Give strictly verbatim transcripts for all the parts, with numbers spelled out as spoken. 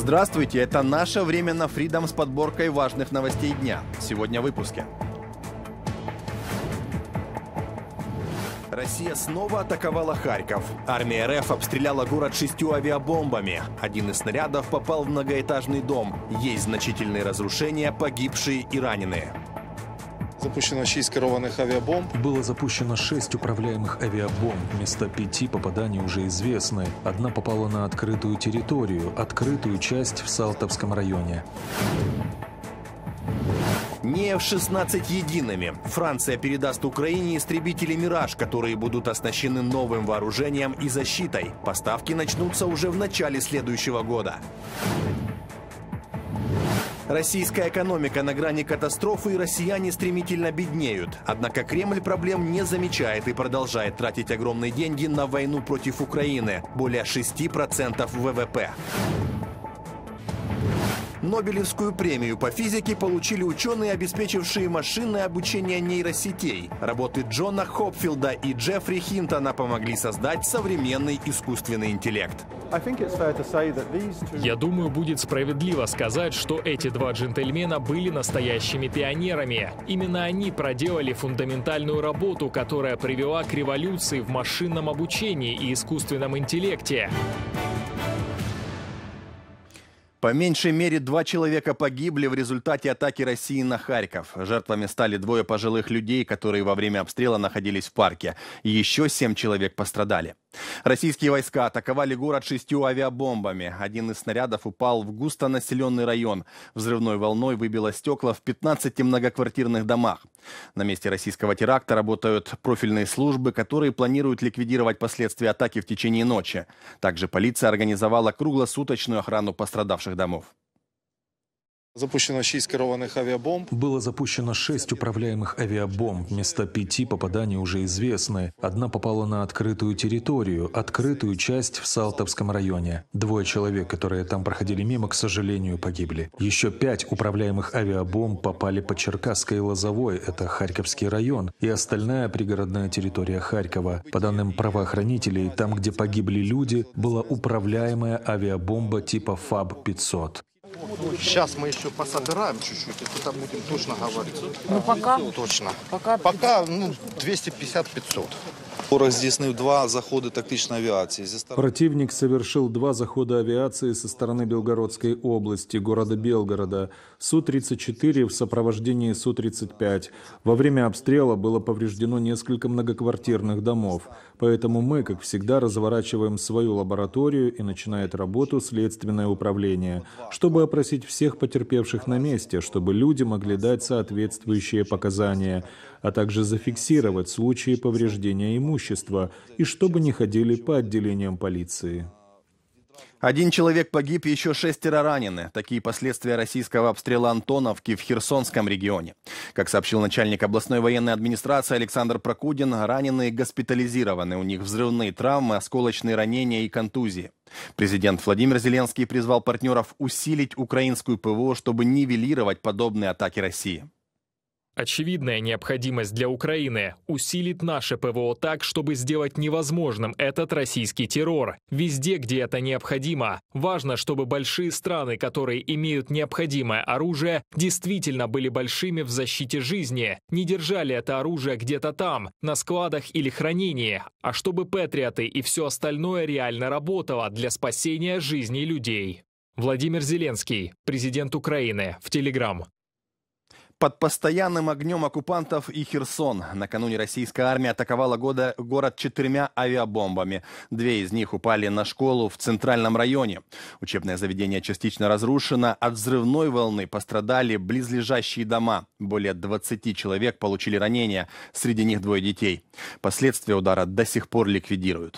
Здравствуйте, это наше время на Freedom с подборкой важных новостей дня. Сегодня в выпуске. Россия снова атаковала Харьков. Армия РФ обстреляла город шестью авиабомбами. Один из снарядов попал в многоэтажный дом. Есть значительные разрушения, погибшие и раненые. Запущено шесть керованных авиабомб. Было запущено шесть управляемых авиабомб. Места пяти попаданий уже известны. Одна попала на открытую территорию, открытую часть в Салтовском районе. Не эф шестнадцать едиными. Франция передаст Украине истребители «Мираж», которые будут оснащены новым вооружением и защитой. Поставки начнутся уже в начале следующего года. Российская экономика на грани катастрофы, и россияне стремительно беднеют. Однако Кремль проблем не замечает и продолжает тратить огромные деньги на войну против Украины. Более шести процентов вэ вэ пэ. Нобелевскую премию по физике получили ученые, обеспечившие машинное обучение нейросетей. Работы Джона Хопфилда и Джеффри Хинтона помогли создать современный искусственный интеллект. Я думаю, будет справедливо сказать, что эти два джентльмена были настоящими пионерами. Именно они проделали фундаментальную работу, которая привела к революции в машинном обучении и искусственном интеллекте. По меньшей мере два человека погибли в результате атаки России на Харьков. Жертвами стали двое пожилых людей, которые во время обстрела находились в парке. И еще семь человек пострадали. Российские войска атаковали город шестью авиабомбами. Один из снарядов упал в густонаселенный район. Взрывной волной выбило стекла в пятнадцати многоквартирных домах. На месте российского теракта работают профильные службы, которые планируют ликвидировать последствия атаки в течение ночи. Также полиция организовала круглосуточную охрану пострадавших домов. Запущено шесть керованных авиабомб. Было запущено шесть управляемых авиабомб. Места пяти попаданий уже известны. Одна попала на открытую территорию, открытую часть в Салтовском районе. Двое человек, которые там проходили мимо, к сожалению, погибли. Еще пять управляемых авиабомб попали по Черкасской и Лозовой, это Харьковский район, и остальная пригородная территория Харькова. По данным правоохранителей, там, где погибли люди, была управляемая авиабомба типа ФАБ пятьсот. Сейчас мы еще пособираем чуть-чуть, и тогда будем точно говорить. Ну пока? Точно. Пока, пока ну, двести пятьдесят — пятьсот. Ворог здійснив два заходи тактичної авіації. Противник совершил два захода авиации со стороны Белгородской области, города Белгорода. Су тридцать четыре в сопровождении Су тридцать пять. Во время обстрела было повреждено несколько многоквартирных домов. Поэтому мы, как всегда, разворачиваем свою лабораторию, и начинает работу следственное управление, чтобы опросить всех потерпевших на месте, чтобы люди могли дать соответствующие показания, а также зафиксировать случаи повреждения имущества, и чтобы не ходили по отделениям полиции. Один человек погиб, еще шестеро ранены. Такие последствия российского обстрела Антоновки в Херсонском регионе. Как сообщил начальник областной военной администрации Александр Прокудин, раненые госпитализированы. У них взрывные травмы, осколочные ранения и контузии. Президент Владимир Зеленский призвал партнеров усилить украинскую ПВО, чтобы нивелировать подобные атаки России. Очевидная необходимость для Украины – усилить наше ПВО так, чтобы сделать невозможным этот российский террор. Везде, где это необходимо. Важно, чтобы большие страны, которые имеют необходимое оружие, действительно были большими в защите жизни. Не держали это оружие где-то там, на складах или хранении, а чтобы патриоты и все остальное реально работало для спасения жизней людей. Владимир Зеленский, президент Украины, в Телеграм. Под постоянным огнем оккупантов и Херсон. Накануне российская армия атаковала года, город четырьмя авиабомбами. Две из них упали на школу в центральном районе. Учебное заведение частично разрушено. От взрывной волны пострадали близлежащие дома. Более двадцати человек получили ранения. Среди них двое детей. Последствия удара до сих пор ликвидируют.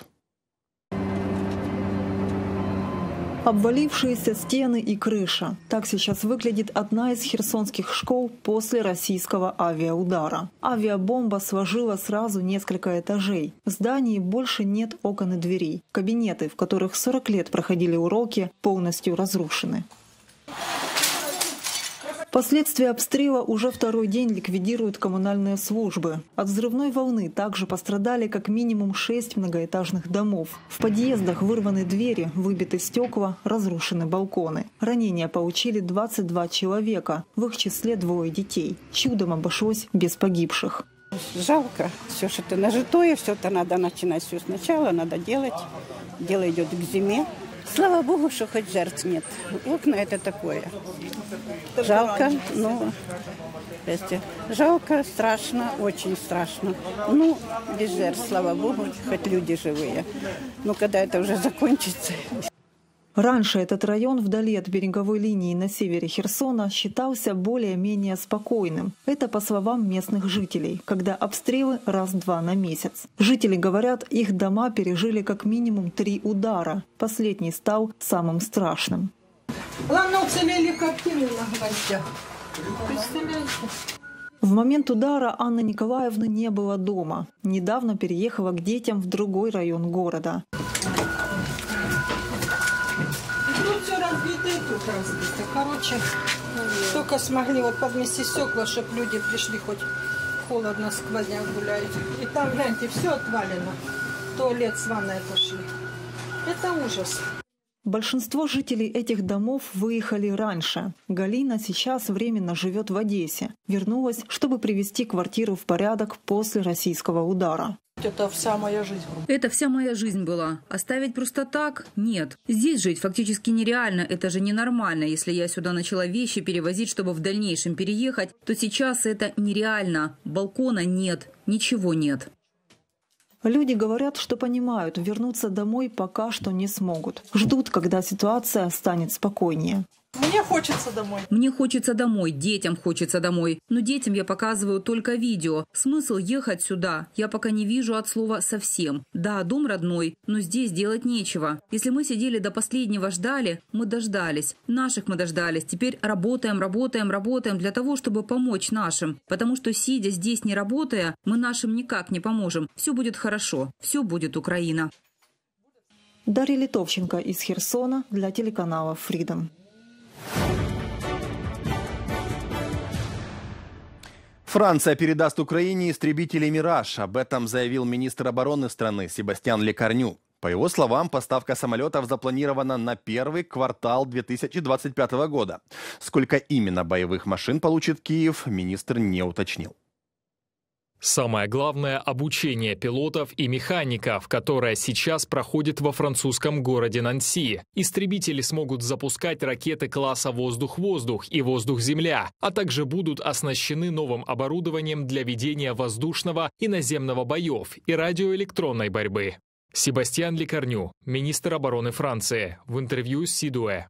Обвалившиеся стены и крыша. Так сейчас выглядит одна из херсонских школ после российского авиаудара. Авиабомба сложила сразу несколько этажей. В здании больше нет окон и дверей. Кабинеты, в которых сорок лет проходили уроки, полностью разрушены. Последствия обстрела уже второй день ликвидируют коммунальные службы. От взрывной волны также пострадали как минимум шесть многоэтажных домов. В подъездах вырваны двери, выбиты стекла, разрушены балконы. Ранения получили двадцать два человека, в их числе двое детей. Чудом обошлось без погибших. Жалко. Все что-то нажитое, все-то надо начинать все сначала, надо делать. Дело идет к зиме. Слава Богу, что хоть жертв нет. Окна это такое. Жалко, но жалко, страшно, очень страшно. Ну, без жертв, слава Богу, хоть люди живые. Но когда это уже закончится. Раньше этот район вдали от береговой линии на севере Херсона считался более-менее спокойным. Это по словам местных жителей, когда обстрелы раз-два на месяц. Жители говорят, их дома пережили как минимум три удара. Последний стал самым страшным. Ладно, уцелели картины на гвоздях. Представляете? В момент удара Анны Николаевны не было дома. Недавно переехала к детям в другой район города. Тут разбито. Короче, только смогли вот подмести стекла, чтобы люди пришли, хоть холодно, сквозняк гуляют. И там, гляньте, все отвалено. Туалет с ванной пошли. Это ужас. Большинство жителей этих домов выехали раньше. Галина сейчас временно живет в Одессе. Вернулась, чтобы привести квартиру в порядок после российского удара. Это вся моя жизнь. Это вся моя жизнь была. Оставить просто так? Нет. Здесь жить фактически нереально. Это же ненормально. Если я сюда начала вещи перевозить, чтобы в дальнейшем переехать, то сейчас это нереально. Балкона нет. Ничего нет. Люди говорят, что понимают, вернуться домой пока что не смогут. Ждут, когда ситуация станет спокойнее. Мне хочется домой. Мне хочется домой, детям хочется домой. Но детям я показываю только видео. Смысл ехать сюда я пока не вижу от слова совсем. Да, дом родной, но здесь делать нечего. Если мы сидели до последнего, ждали, мы дождались. Наших мы дождались. Теперь работаем, работаем, работаем для того, чтобы помочь нашим. Потому что, сидя здесь, не работая, мы нашим никак не поможем. Все будет хорошо. Все будет Украина. Дарья Литовченко из Херсона для телеканала Freedom. Франция передаст Украине истребители «Мираж». Об этом заявил министр обороны страны Себастьян Лекарню. По его словам, поставка самолетов запланирована на первый квартал две тысячи двадцать пятого года. Сколько именно боевых машин получит Киев, министр не уточнил. Самое главное – обучение пилотов и механиков, которое сейчас проходит во французском городе Нанси. Истребители смогут запускать ракеты класса «Воздух-воздух» и «Воздух-земля», а также будут оснащены новым оборудованием для ведения воздушного и наземного боев и радиоэлектронной борьбы. Себастьян Лекарню, министр обороны Франции, в интервью с Сидуэ.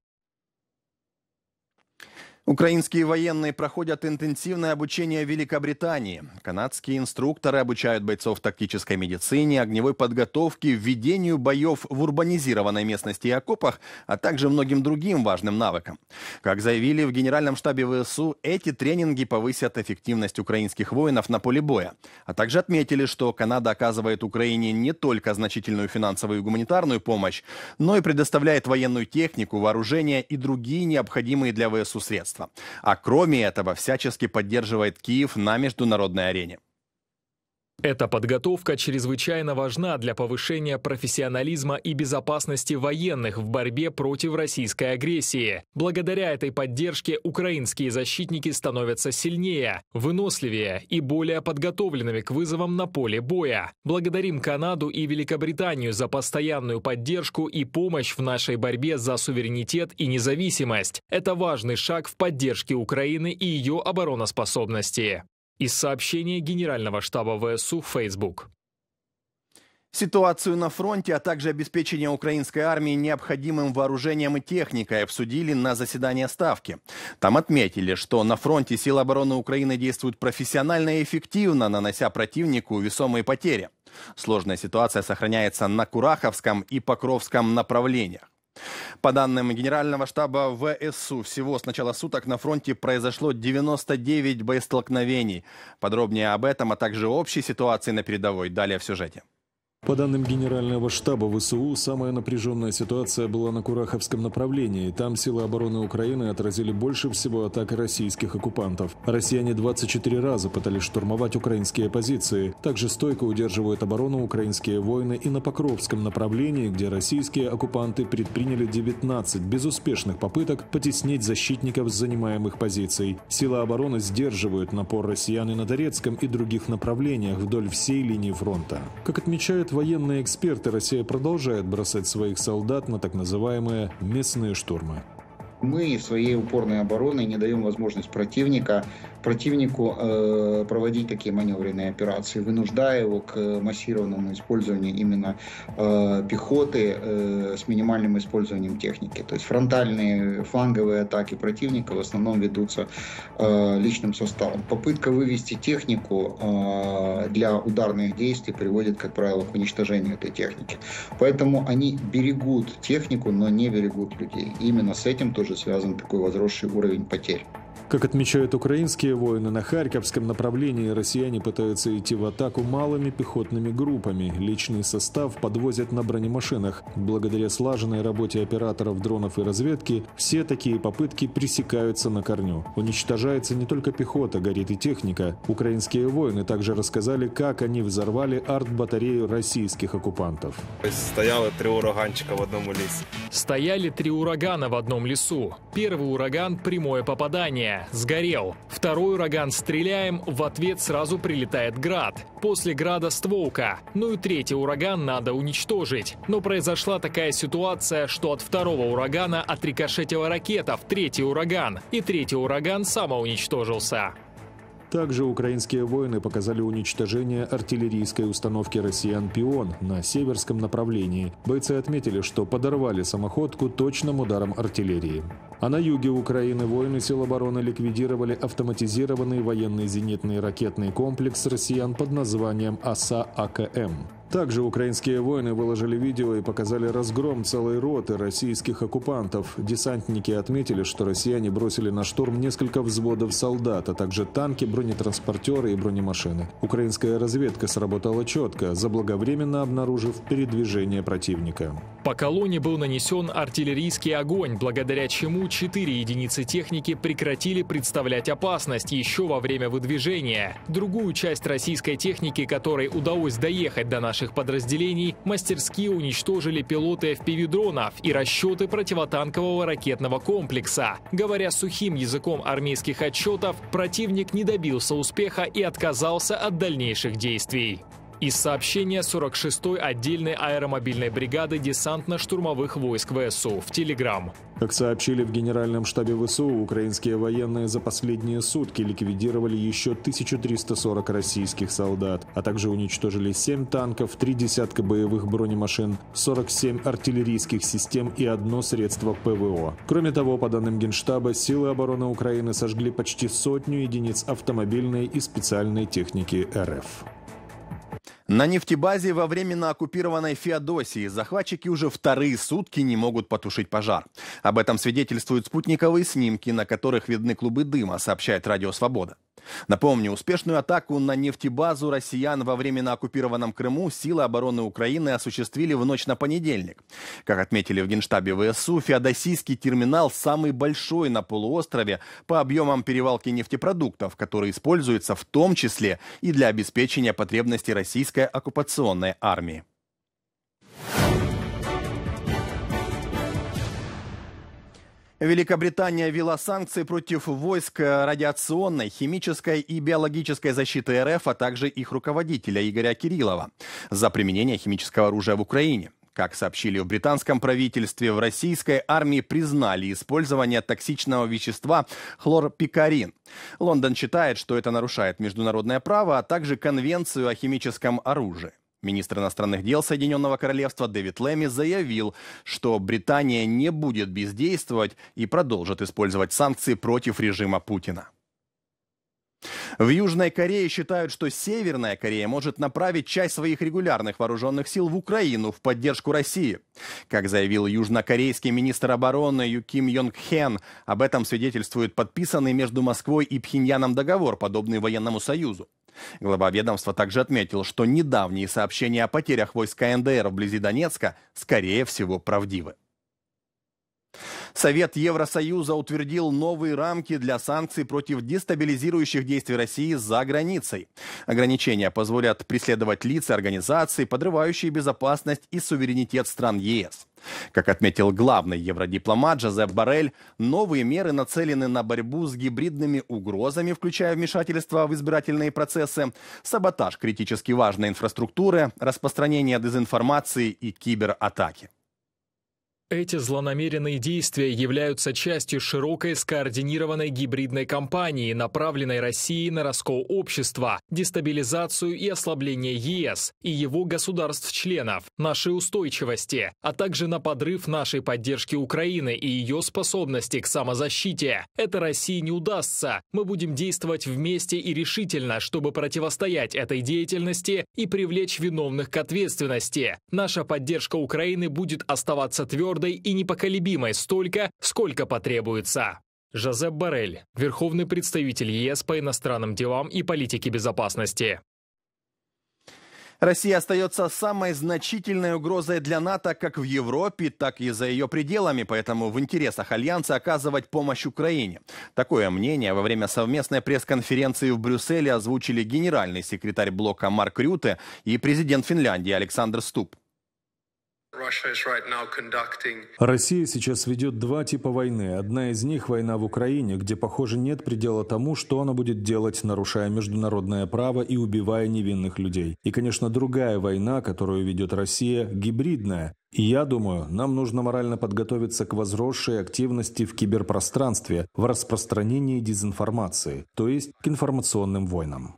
Украинские военные проходят интенсивное обучение в Великобритании. Канадские инструкторы обучают бойцов тактической медицине, огневой подготовке, введению боев в урбанизированной местности и окопах, а также многим другим важным навыкам. Как заявили в Генеральном штабе ВСУ, эти тренинги повысят эффективность украинских воинов на поле боя. А также отметили, что Канада оказывает Украине не только значительную финансовую и гуманитарную помощь, но и предоставляет военную технику, вооружение и другие необходимые для ВСУ средства. А кроме этого, всячески поддерживает Киев на международной арене. Эта подготовка чрезвычайно важна для повышения профессионализма и безопасности военных в борьбе против российской агрессии. Благодаря этой поддержке украинские защитники становятся сильнее, выносливее и более подготовленными к вызовам на поле боя. Благодарим Канаду и Великобританию за постоянную поддержку и помощь в нашей борьбе за суверенитет и независимость. Это важный шаг в поддержке Украины и ее обороноспособности. Из сообщения Генерального штаба ВСУ в Facebook. Ситуацию на фронте, а также обеспечение украинской армии необходимым вооружением и техникой обсудили на заседании Ставки. Там отметили, что на фронте силы обороны Украины действуют профессионально и эффективно, нанося противнику весомые потери. Сложная ситуация сохраняется на Кураховском и Покровском направлениях. По данным Генерального штаба ВСУ, всего с начала суток на фронте произошло девяносто девять боестолкновений. Подробнее об этом, а также общей ситуации на передовой далее в сюжете. По данным Генерального штаба ВСУ, самая напряженная ситуация была на Кураховском направлении. Там силы обороны Украины отразили больше всего атак российских оккупантов. Россияне двадцать четыре раза пытались штурмовать украинские позиции. Также стойко удерживают оборону украинские воины и на Покровском направлении, где российские оккупанты предприняли девятнадцать безуспешных попыток потеснить защитников с занимаемых позиций. Силы обороны сдерживают напор россиян и на Торецком и других направлениях вдоль всей линии фронта. Как отмечают военные эксперты, Россия продолжает бросать своих солдат на так называемые местные штурмы. Мы своей упорной обороной не даем возможность противника, противнику э, проводить такие маневренные операции, вынуждая его к массированному использованию именно э, пехоты э, с минимальным использованием техники. То есть фронтальные, фланговые атаки противника в основном ведутся э, личным составом. Попытка вывести технику э, для ударных действий приводит, как правило, к уничтожению этой техники. Поэтому они берегут технику, но не берегут людей. И именно с этим тоже связан такой возросший уровень потерь. Как отмечают украинские воины, на Харьковском направлении россияне пытаются идти в атаку малыми пехотными группами. Личный состав подвозят на бронемашинах. Благодаря слаженной работе операторов дронов и разведки, все такие попытки пресекаются на корню. Уничтожается не только пехота, горит и техника. Украинские воины также рассказали, как они взорвали арт-батарею российских оккупантов. Стояли три ураганчика в одном лесу. Стояли три урагана в одном лесу. Первый ураган – прямое попадание. Сгорел. Второй ураган стреляем, в ответ сразу прилетает град. После града стволка. Ну и третий ураган надо уничтожить. Но произошла такая ситуация, что от второго урагана отрикошетила ракета в третий ураган. И третий ураган самоуничтожился. Также украинские воины показали уничтожение артиллерийской установки россиян «Пион» на северском направлении. Бойцы отметили, что подорвали самоходку точным ударом артиллерии. А на юге Украины воины сил обороны ликвидировали автоматизированный военный зенитный ракетный комплекс россиян под названием ОСА-АКМ. Также украинские воины выложили видео и показали разгром целой роты российских оккупантов. Десантники отметили, что россияне бросили на штурм несколько взводов солдат, а также танки, бронетранспортеры и бронемашины. Украинская разведка сработала четко, заблаговременно обнаружив передвижение противника. По колонне был нанесен артиллерийский огонь, благодаря чему четыре единицы техники прекратили представлять опасность еще во время выдвижения. Другую часть российской техники, которой удалось доехать до наших подразделений, мастерски уничтожили пилоты эф пи ви-дронов и расчеты противотанкового ракетного комплекса. Говоря сухим языком армейских отчетов, противник не добился успеха и отказался от дальнейших действий. Из сообщения сорок шестой отдельной аэромобильной бригады десантно-штурмовых войск ВСУ в Телеграм. Как сообщили в Генеральном штабе ВСУ, украинские военные за последние сутки ликвидировали еще тысячу триста сорок российских солдат, а также уничтожили семь танков, три десятка боевых бронемашин, сорок семь артиллерийских систем и одно средство ПВО. Кроме того, по данным Генштаба, силы обороны Украины сожгли почти сотню единиц автомобильной и специальной техники РФ. На нефтебазе во временно оккупированной Феодосии захватчики уже вторые сутки не могут потушить пожар. Об этом свидетельствуют спутниковые снимки, на которых видны клубы дыма, сообщает Радио Свобода. Напомню, успешную атаку на нефтебазу россиян во временно оккупированном Крыму силы обороны Украины осуществили в ночь на понедельник. Как отметили в Генштабе ВСУ, феодосийский терминал самый большой на полуострове по объемам перевалки нефтепродуктов, который используется в том числе и для обеспечения потребностей российской оккупационной армии. Великобритания ввела санкции против войск радиационной, химической и биологической защиты РФ, а также их руководителя Игоря Кириллова за применение химического оружия в Украине. Как сообщили в британском правительстве, в российской армии признали использование токсичного вещества хлорпикарин. Лондон считает, что это нарушает международное право, а также Конвенцию о химическом оружии. Министр иностранных дел Соединенного Королевства Дэвид Лэмми заявил, что Британия не будет бездействовать и продолжит использовать санкции против режима Путина. В Южной Корее считают, что Северная Корея может направить часть своих регулярных вооруженных сил в Украину в поддержку России. Как заявил южнокорейский министр обороны Ю Ким Йонг Хен, об этом свидетельствует подписанный между Москвой и Пхеньяном договор, подобный военному союзу. Глава ведомства также отметил, что недавние сообщения о потерях войск ка эн дэ эр вблизи Донецка, скорее всего, правдивы. Совет Евросоюза утвердил новые рамки для санкций против дестабилизирующих действий России за границей. Ограничения позволят преследовать лица и организации, подрывающие безопасность и суверенитет стран е эс. Как отметил главный евродипломат Жозеп Боррель, новые меры нацелены на борьбу с гибридными угрозами, включая вмешательство в избирательные процессы, саботаж критически важной инфраструктуры, распространение дезинформации и кибератаки. Эти злонамеренные действия являются частью широкой скоординированной гибридной кампании, направленной Россией на раскол общества, дестабилизацию и ослабление е эс и его государств-членов, нашей устойчивости, а также на подрыв нашей поддержки Украины и ее способности к самозащите. Это России не удастся. Мы будем действовать вместе и решительно, чтобы противостоять этой деятельности и привлечь виновных к ответственности. Наша поддержка Украины будет оставаться твердой и непоколебимой столько, сколько потребуется. Жозеп Боррель, верховный представитель е эс по иностранным делам и политике безопасности. Россия остается самой значительной угрозой для НАТО как в Европе, так и за ее пределами, поэтому в интересах Альянса оказывать помощь Украине. Такое мнение во время совместной пресс-конференции в Брюсселе озвучили генеральный секретарь блока Марк Рюте и президент Финляндии Александр Стуб. Россия сейчас ведет два типа войны. Одна из них – война в Украине, где, похоже, нет предела тому, что она будет делать, нарушая международное право и убивая невинных людей. И, конечно, другая война, которую ведет Россия – гибридная. И я думаю, нам нужно морально подготовиться к возросшей активности в киберпространстве, в распространении дезинформации, то есть к информационным войнам.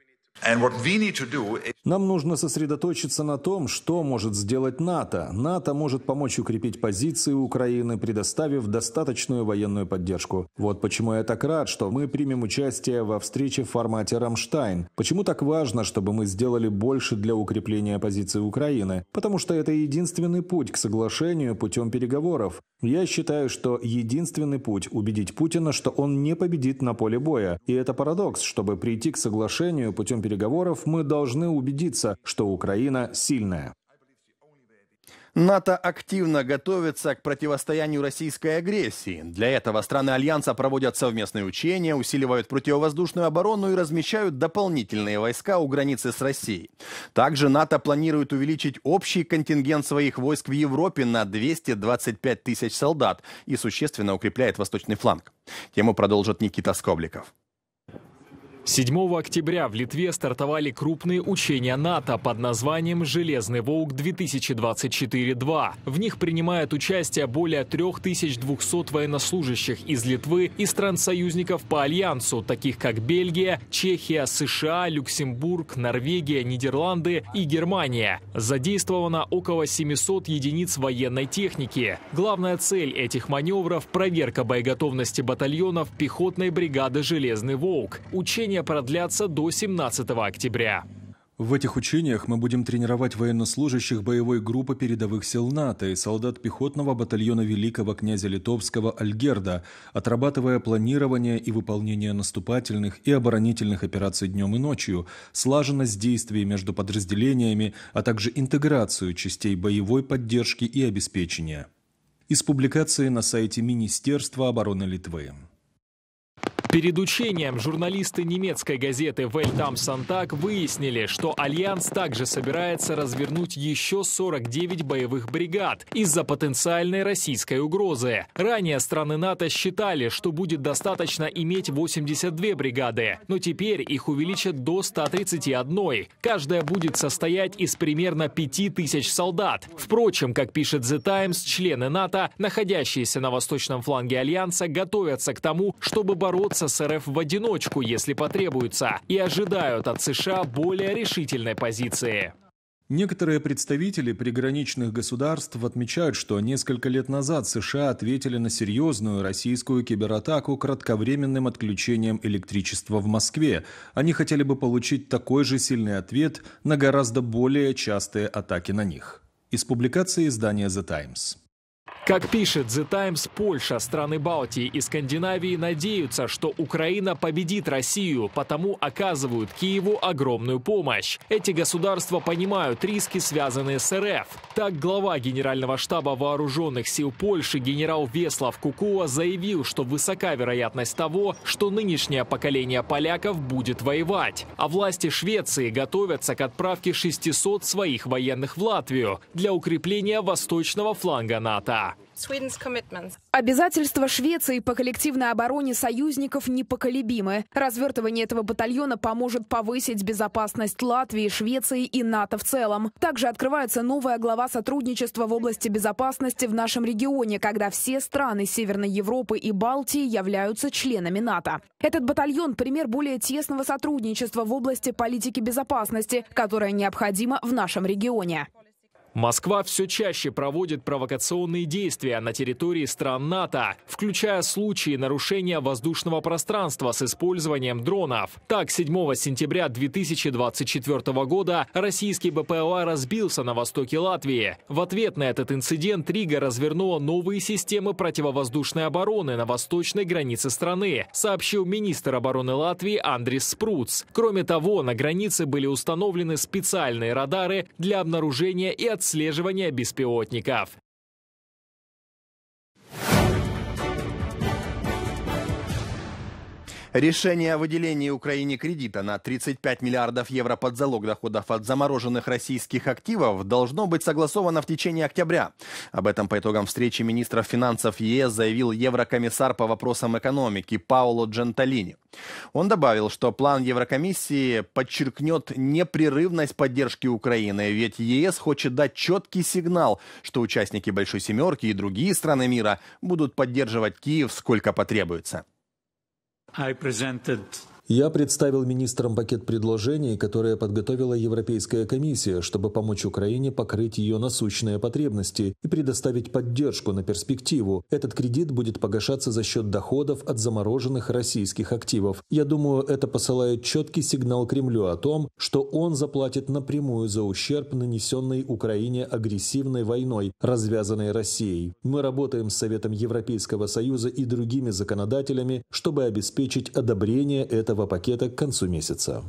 Нам нужно сосредоточиться на том, что может сделать НАТО. НАТО может помочь укрепить позиции Украины, предоставив достаточную военную поддержку. Вот почему я так рад, что мы примем участие во встрече в формате «Рамштайн». Почему так важно, чтобы мы сделали больше для укрепления позиции Украины? Потому что это единственный путь к соглашению путем переговоров. Я считаю, что единственный путь – убедить Путина, что он не победит на поле боя. И это парадокс. Чтобы прийти к соглашению путем переговоров, мы должны убедиться, что Украина сильная. НАТО активно готовится к противостоянию российской агрессии. Для этого страны Альянса проводят совместные учения, усиливают противовоздушную оборону и размещают дополнительные войска у границы с Россией. Также НАТО планирует увеличить общий контингент своих войск в Европе на двести двадцать пять тысяч солдат и существенно укрепляет восточный фланг. Тему продолжит Никита Скобликов. седьмого октября в Литве стартовали крупные учения НАТО под названием «Железный волк-две тысячи двадцать четыре два». В них принимают участие более трёх тысяч двухсот военнослужащих из Литвы и стран-союзников по Альянсу, таких как Бельгия, Чехия, США, Люксембург, Норвегия, Нидерланды и Германия. Задействовано около семисот единиц военной техники. Главная цель этих маневров – проверка боеготовности батальонов пехотной бригады «Железный волк». Учения продлятся до семнадцатого октября. В этих учениях мы будем тренировать военнослужащих боевой группы передовых сил НАТО и солдат пехотного батальона Великого князя Литовского Альгерда, отрабатывая планирование и выполнение наступательных и оборонительных операций днем и ночью, слаженность действий между подразделениями, а также интеграцию частей боевой поддержки и обеспечения. Из публикации на сайте Министерства обороны Литвы. Перед учением журналисты немецкой газеты Welt am Sonntag выяснили, что Альянс также собирается развернуть еще сорок девять боевых бригад из-за потенциальной российской угрозы. Ранее страны НАТО считали, что будет достаточно иметь восемьдесят две бригады, но теперь их увеличат до ста тридцати одной. Каждая будет состоять из примерно пяти тысяч солдат. Впрочем, как пишет The Times, члены НАТО, находящиеся на восточном фланге Альянса, готовятся к тому, чтобы бороться с эр эф в одиночку, если потребуется, и ожидают от США более решительной позиции. Некоторые представители приграничных государств отмечают, что несколько лет назад США ответили на серьезную российскую кибератаку кратковременным отключением электричества в Москве. Они хотели бы получить такой же сильный ответ на гораздо более частые атаки на них. Из публикации издания The Times. Как пишет The Times, Польша, страны Балтии и Скандинавии надеются, что Украина победит Россию, потому оказывают Киеву огромную помощь. Эти государства понимают риски, связанные с эр эф. Так, глава Генерального штаба Вооруженных сил Польши генерал Веслав Кукула заявил, что высока вероятность того, что нынешнее поколение поляков будет воевать. А власти Швеции готовятся к отправке шестисот своих военных в Латвию для укрепления восточного фланга НАТО. Обязательства Швеции по коллективной обороне союзников непоколебимы. Развертывание этого батальона поможет повысить безопасность Латвии, Швеции и НАТО в целом. Также открывается новая глава сотрудничества в области безопасности в нашем регионе, когда все страны Северной Европы и Балтии являются членами НАТО. Этот батальон – пример более тесного сотрудничества в области политики безопасности, которое необходимо в нашем регионе. Москва все чаще проводит провокационные действия на территории стран НАТО, включая случаи нарушения воздушного пространства с использованием дронов. Так, седьмого сентября две тысячи двадцать четвёртого года российский бэ пэ эл а разбился на востоке Латвии. В ответ на этот инцидент Рига развернула новые системы противовоздушной обороны на восточной границе страны, сообщил министр обороны Латвии Андрис Спруц. Кроме того, на границе были установлены специальные радары для обнаружения и отслеживания отслеживания беспилотников. Решение о выделении Украине кредита на тридцать пять миллиардов евро под залог доходов от замороженных российских активов должно быть согласовано в течение октября. Об этом по итогам встречи министров финансов е эс заявил еврокомиссар по вопросам экономики Паоло Джентилини. Он добавил, что план Еврокомиссии подчеркнет непрерывность поддержки Украины, ведь е эс хочет дать четкий сигнал, что участники Большой Семерки и другие страны мира будут поддерживать Киев сколько потребуется. Я представил министрам пакет предложений, которые подготовила Европейская комиссия, чтобы помочь Украине покрыть ее насущные потребности и предоставить поддержку на перспективу. Этот кредит будет погашаться за счет доходов от замороженных российских активов. Я думаю, это посылает четкий сигнал Кремлю о том, что он заплатит напрямую за ущерб, нанесенный Украине агрессивной войной, развязанной Россией. Мы работаем с Советом Европейского Союза и другими законодателями, чтобы обеспечить одобрение этого пакета к концу месяца.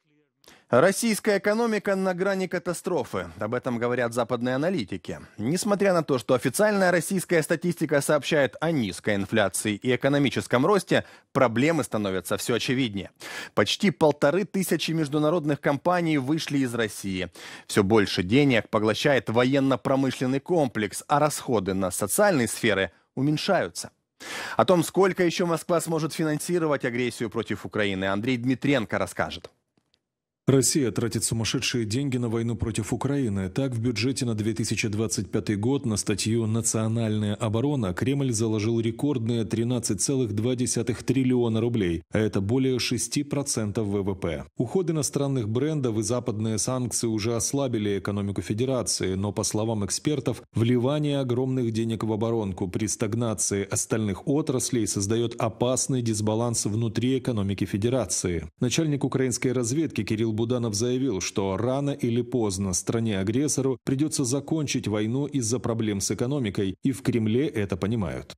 Российская экономика на грани катастрофы. Об этом говорят западные аналитики. Несмотря на то, что официальная российская статистика сообщает о низкой инфляции и экономическом росте, проблемы становятся все очевиднее. Почти полторы тысячи международных компаний вышли из России. Все больше денег поглощает военно-промышленный комплекс, а расходы на социальные сферы уменьшаются. О том, сколько еще Москва сможет финансировать агрессию против Украины, Андрей Дмитренко расскажет. Россия тратит сумасшедшие деньги на войну против Украины. Так, в бюджете на две тысячи двадцать пятый год на статью «Национальная оборона» Кремль заложил рекордные тринадцать целых два десятых триллиона рублей, а это более шести процентов вэ вэ пэ. Уход иностранных брендов и западные санкции уже ослабили экономику Федерации, но, по словам экспертов, вливание огромных денег в оборонку при стагнации остальных отраслей создает опасный дисбаланс внутри экономики Федерации. Начальник украинской разведки Кирилл Буданов заявил, что рано или поздно стране-агрессору придется закончить войну из-за проблем с экономикой, и в Кремле это понимают.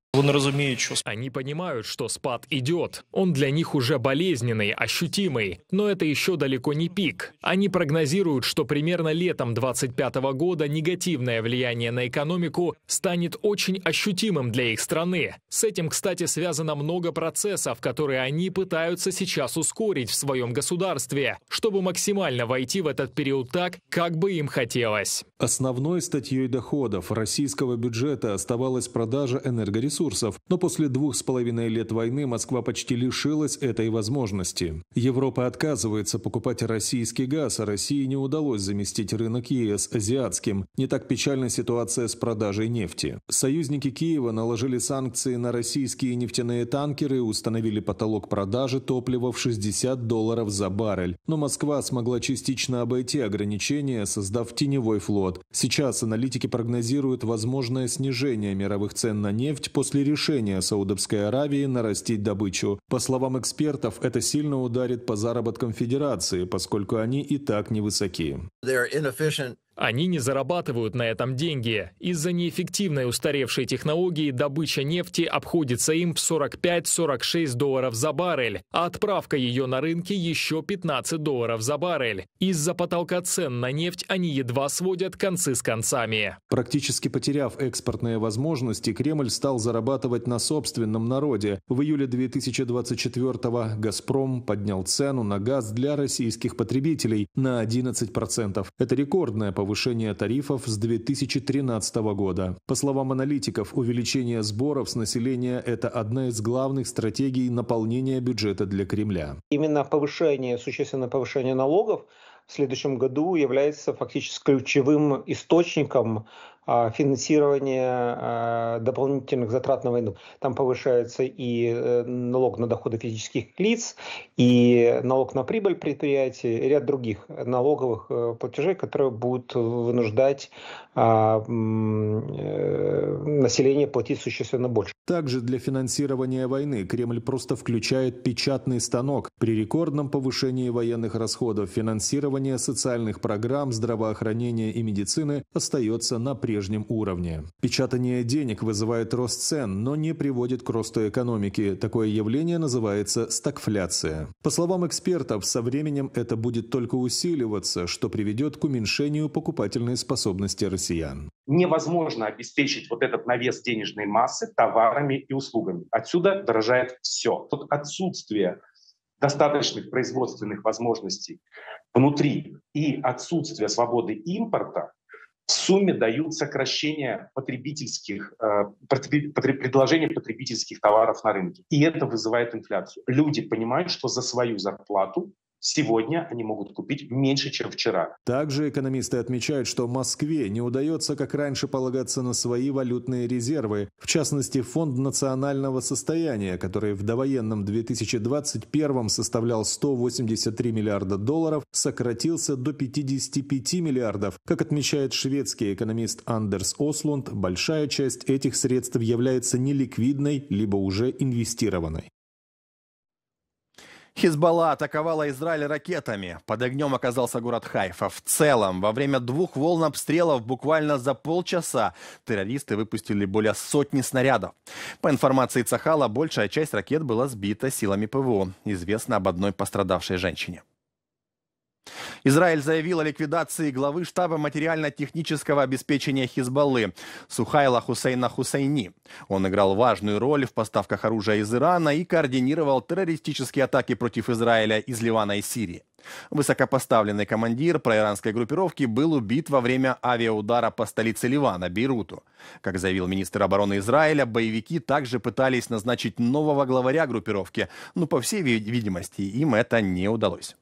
Они понимают, что спад идет. Он для них уже болезненный, ощутимый. Но это еще далеко не пик. Они прогнозируют, что примерно летом двадцать пятого года негативное влияние на экономику станет очень ощутимым для их страны. С этим, кстати, связано много процессов, которые они пытаются сейчас ускорить в своем государстве, чтобы максимально войти в этот период так, как бы им хотелось. Основной статьей доходов российского бюджета оставалась продажа энергоресурсов, но после двух с половиной лет войны Москва почти лишилась этой возможности. Европа отказывается покупать российский газ, а России не удалось заместить рынок е эс азиатским. Не так печальна ситуация с продажей нефти. Союзники Киева наложили санкции на российские нефтяные танкеры и установили потолок продажи топлива в шестьдесят долларов за баррель. Но Москва смогла частично обойти ограничения, создав теневой флот. Сейчас аналитики прогнозируют возможное снижение мировых цен на нефть после решения Саудовской Аравии нарастить добычу. По словам экспертов, это сильно ударит по заработкам Федерации, поскольку они и так невысоки. Они не зарабатывают на этом деньги. Из-за неэффективной устаревшей технологии добыча нефти обходится им в сорок пять — сорок шесть долларов за баррель, а отправка ее на рынке еще пятнадцать долларов за баррель. Из-за потолка цен на нефть они едва сводят концы с концами. Практически потеряв экспортные возможности, Кремль стал зарабатывать на собственном народе. В июле две тысячи двадцать четвёртого «Газпром» поднял цену на газ для российских потребителей на одиннадцать процентов. Это рекордное повышение тарифов с две тысячи тринадцатого года. По словам аналитиков, увеличение сборов с населения – это одна из главных стратегий наполнения бюджета для Кремля. Именно повышение, существенное повышение налогов в следующем году является фактически ключевым источником финансирования дополнительных затрат на войну. Там повышается и налог на доходы физических лиц, и налог на прибыль предприятий, и ряд других налоговых платежей, которые будут вынуждать население платить существенно больше. Также для финансирования войны Кремль просто включает печатный станок. При рекордном повышении военных расходов финансирование социальных программ, здравоохранения и медицины остается на прежнем уровне. Печатание денег вызывает рост цен, но не приводит к росту экономики. Такое явление называется стагфляция. По словам экспертов, со временем это будет только усиливаться, что приведет к уменьшению покупательной способности россиян. Невозможно обеспечить вот этот навес денежной массы товарами и услугами. Отсюда дорожает все. Тут отсутствие достаточных производственных возможностей внутри и отсутствие свободы импорта в сумме дают сокращение потребительских, э, предложения потребительских товаров на рынке. И это вызывает инфляцию. Люди понимают, что за свою зарплату сегодня они могут купить меньше, чем вчера. Также экономисты отмечают, что Москве не удается, как раньше, полагаться на свои валютные резервы. В частности, Фонд национального состояния, который в довоенном две тысячи двадцать первом составлял сто восемьдесят три миллиарда долларов, сократился до пятидесяти пяти миллиардов. Как отмечает шведский экономист Андерс Ослунд, большая часть этих средств является неликвидной, либо уже инвестированной. Хизбалла атаковала Израиль ракетами. Под огнем оказался город Хайфа. В целом, во время двух волн обстрелов буквально за полчаса террористы выпустили более сотни снарядов. По информации Цахала, большая часть ракет была сбита силами ПВО. Известно об одной пострадавшей женщине. Израиль заявил о ликвидации главы штаба материально-технического обеспечения Хизбаллы Сухайла Хусейна Хусейни. Он играл важную роль в поставках оружия из Ирана и координировал террористические атаки против Израиля из Ливана и Сирии. Высокопоставленный командир проиранской группировки был убит во время авиаудара по столице Ливана, Бейруту. Как заявил министр обороны Израиля, боевики также пытались назначить нового главаря группировки, но, по всей видимости, им это не удалось.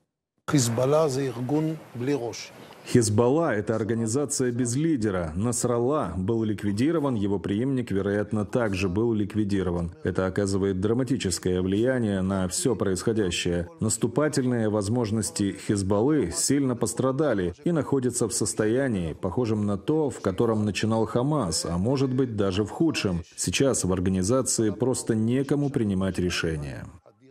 Хизбалла – это организация без лидера. Насралла был ликвидирован, его преемник, вероятно, также был ликвидирован. Это оказывает драматическое влияние на все происходящее. Наступательные возможности Хизбаллы сильно пострадали и находятся в состоянии, похожем на то, в котором начинал Хамас, а может быть даже в худшем. Сейчас в организации просто некому принимать решения.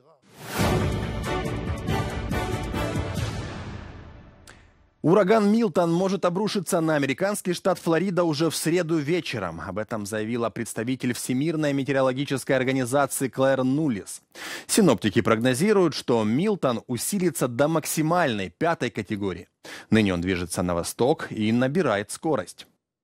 Ураган Милтон может обрушиться на американский штат Флорида уже в среду вечером. Об этом заявила представитель Всемирной метеорологической организации Клэр Нуллис. Синоптики прогнозируют, что Милтон усилится до максимальной пятой категории. Ныне он движется на восток и набирает скорость.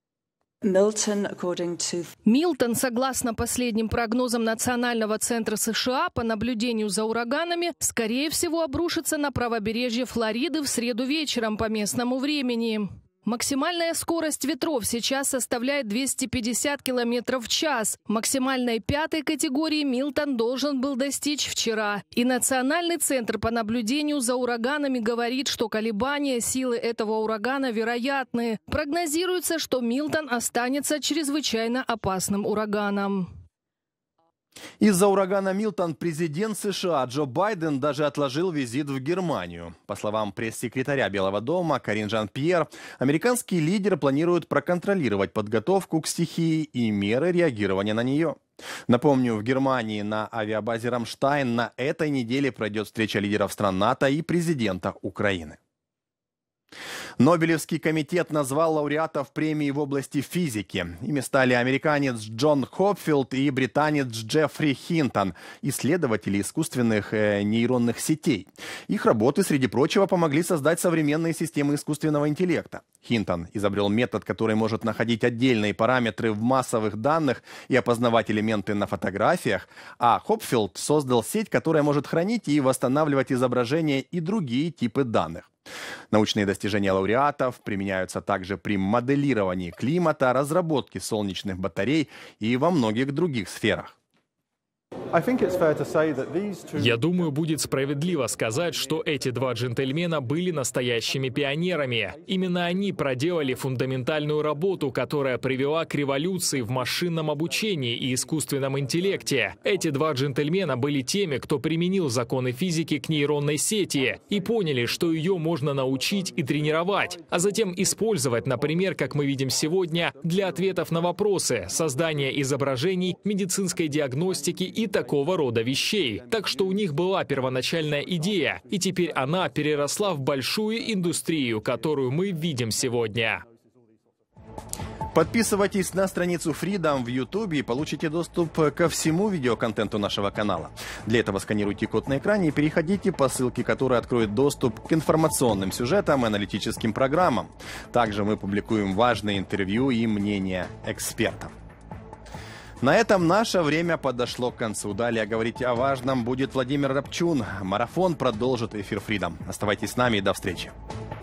Милтон, согласно последним прогнозам Национального центра США по наблюдению за ураганами, скорее всего обрушится на правобережье Флориды в среду вечером по местному времени. Максимальная скорость ветров сейчас составляет двести пятьдесят километров в час. Максимальной пятой категории Милтон должен был достичь вчера. И Национальный центр по наблюдению за ураганами говорит, что колебания силы этого урагана вероятны. Прогнозируется, что Милтон останется чрезвычайно опасным ураганом. Из-за урагана Милтон президент США Джо Байден даже отложил визит в Германию. По словам пресс-секретаря Белого дома Карин Жан-Пьер, американский лидер планирует проконтролировать подготовку к стихии и меры реагирования на нее. Напомню, в Германии на авиабазе «Рамштайн» на этой неделе пройдет встреча лидеров стран НАТО и президента Украины. Нобелевский комитет назвал лауреатов премии в области физики. Ими стали американец Джон Хопфилд и британец Джеффри Хинтон, исследователи искусственных э, нейронных сетей. Их работы, среди прочего, помогли создать современные системы искусственного интеллекта. Хинтон изобрел метод, который может находить отдельные параметры в массовых данных и опознавать элементы на фотографиях, а Хопфилд создал сеть, которая может хранить и восстанавливать изображения и другие типы данных. Научные достижения лауреатов применяются также при моделировании климата, разработке солнечных батарей и во многих других сферах. Я думаю, будет справедливо сказать, что эти два джентльмена были настоящими пионерами. Именно они проделали фундаментальную работу, которая привела к революции в машинном обучении и искусственном интеллекте. Эти два джентльмена были теми, кто применил законы физики к нейронной сети и поняли, что ее можно научить и тренировать, а затем использовать, например, как мы видим сегодня, для ответов на вопросы, создания изображений, медицинской диагностики и такого рода вещей. Так что у них была первоначальная идея, и теперь она переросла в большую индустрию, которую мы видим сегодня. Подписывайтесь на страницу Freedom в YouTube и получите доступ ко всему видеоконтенту нашего канала. Для этого сканируйте код на экране и переходите по ссылке, которая откроет доступ к информационным сюжетам и аналитическим программам. Также мы публикуем важные интервью и мнения экспертов. На этом наше время подошло к концу. Далее говорить о важном будет Владимир Рапчун. Марафон продолжит эфир Freedom. Оставайтесь с нами и до встречи.